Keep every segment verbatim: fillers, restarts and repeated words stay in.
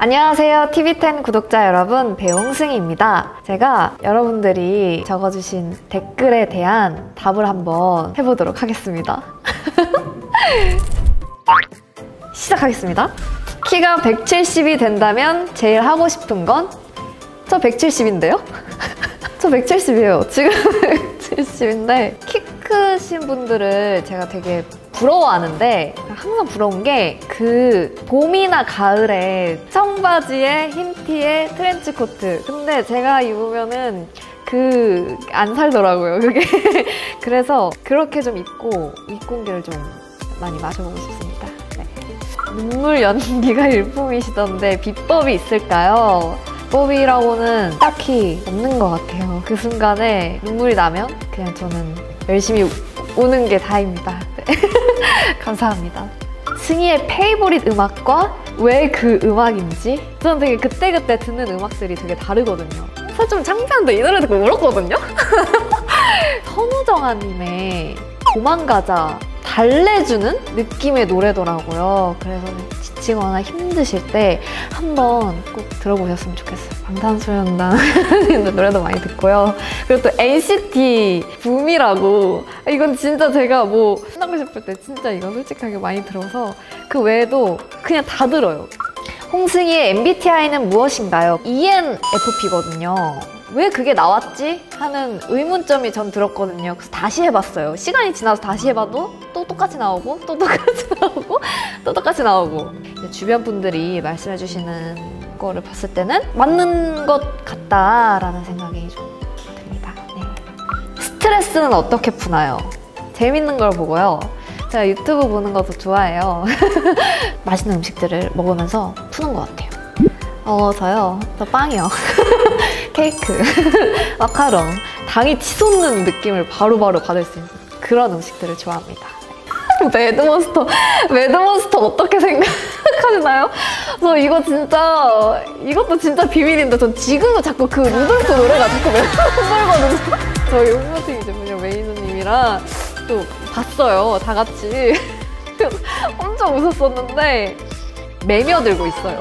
안녕하세요 티비텐 구독자 여러분, 배우 홍승희입니다. 제가 여러분들이 적어주신 댓글에 대한 답을 한번 해보도록 하겠습니다. 시작하겠습니다. 키가 백칠십이 된다면 제일 하고 싶은 건? 저 백칠십인데요? 저 백칠십이에요. 지금 백칠십인데 키 크신 분들을 제가 되게 부러워하는데, 항상 부러운 게 그 봄이나 가을에 청바지에 흰 티에 트렌치 코트, 근데 제가 입으면은 그 안 살더라고요 그게. 그래서 그렇게 좀 입고 입공기를 좀 많이 마셔보고 싶습니다. 네. 눈물 연기가 일품이시던데 비법이 있을까요? 비법이라고는 딱히 없는 것 같아요. 그 순간에 눈물이 나면 그냥 저는 열심히 우는 게 다입니다. 네. 감사합니다. 승희의 페이보릿 음악과 왜 그 음악인지? 저는 되게 그때그때 듣는 음악들이 되게 다르거든요. 사실 좀 창피한데 이 노래 듣고 울었거든요? 선우정아님의 도망가자, 달래주는 느낌의 노래더라고요. 그래서 지치거나 힘드실 때 한번 꼭 들어보셨으면 좋겠어요. 방탄소년단 노래도 많이 듣고요. 그리고 또 엔시티 붐이라고, 이건 진짜 제가 뭐 신나고 싶을 때 진짜 이거 솔직하게 많이 들어서, 그 외에도 그냥 다 들어요. 홍승희의 엠비티아이는 무엇인가요? 이엔에프피거든요. 왜 그게 나왔지? 하는 의문점이 전 들었거든요. 그래서 다시 해봤어요. 시간이 지나서 다시 해봐도 또 똑같이 나오고 또 똑같이 나오고 또 똑같이 나오고. 주변 분들이 말씀해주시는 거를 봤을 때는 맞는 것 같다라는 생각이 좀 듭니다. 네. 스트레스는 어떻게 푸나요? 재밌는 걸 보고요. 제가 유튜브 보는 것도 좋아해요. 맛있는 음식들을 먹으면서 푸는 것 같아요. 어, 저요? 저 빵이요. 케이크, 마카롱, 당이 치솟는 느낌을 바로바로 받을 수 있는 그런 음식들을 좋아합니다. 매드몬스터, 매드몬스터 어떻게 생각하시나요? 저 이거 진짜, 이것도 진짜 비밀인데, 전 지금은 자꾸 그 루돌프 노래가 자꾸 매드몬스터거든요. 저희 홍보팀 이제 뭐냐 매니저님이랑 또 봤어요, 다 같이. 엄청 웃었었는데 매며들고 있어요.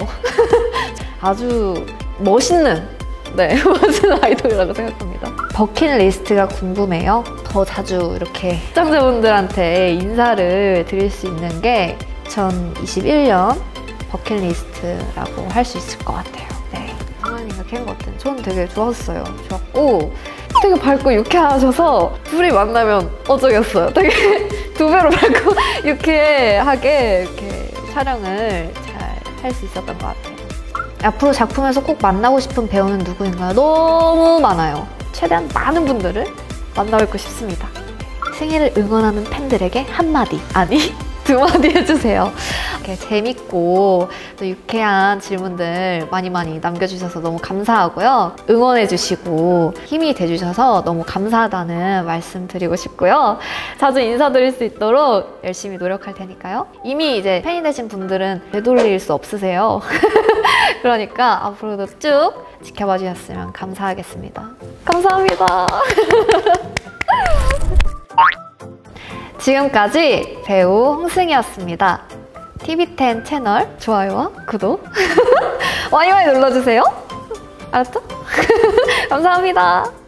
아주 멋있는, 네, 멋있는 아이돌이라고 생각합니다. 버킷리스트가 궁금해요. 더 자주 이렇게 시청자분들한테 인사를 드릴 수 있는 게 이천이십일 년 버킷리스트라고 할 수 있을 것 같아요. 네, 하나님과 캔 것 같은, 저는 되게 좋았어요. 좋았고 되게 밝고 유쾌하셔서 둘이 만나면 어쩌겠어요. 되게 두 배로 밝고 유쾌하게 이렇게 촬영을 잘 할 수 있었던 것 같아요. 앞으로 작품에서 꼭 만나고 싶은 배우는 누구인가요? 너무 많아요. 최대한 많은 분들을 만나뵙고 싶습니다. 승희를 응원하는 팬들에게 한마디, 아니 두 마디 해주세요. 이렇게 재밌고 또 유쾌한 질문들 많이 많이 남겨주셔서 너무 감사하고요. 응원해주시고 힘이 돼주셔서 너무 감사하다는 말씀 드리고 싶고요. 자주 인사드릴 수 있도록 열심히 노력할 테니까요. 이미 이제 팬이 되신 분들은 되돌릴 수 없으세요. 그러니까 앞으로도 쭉 지켜봐 주셨으면 감사하겠습니다. 감사합니다. 지금까지 배우 홍승희였습니다. 티비텐 채널 좋아요와 구독 많이 많이 눌러주세요. 알았죠? 감사합니다.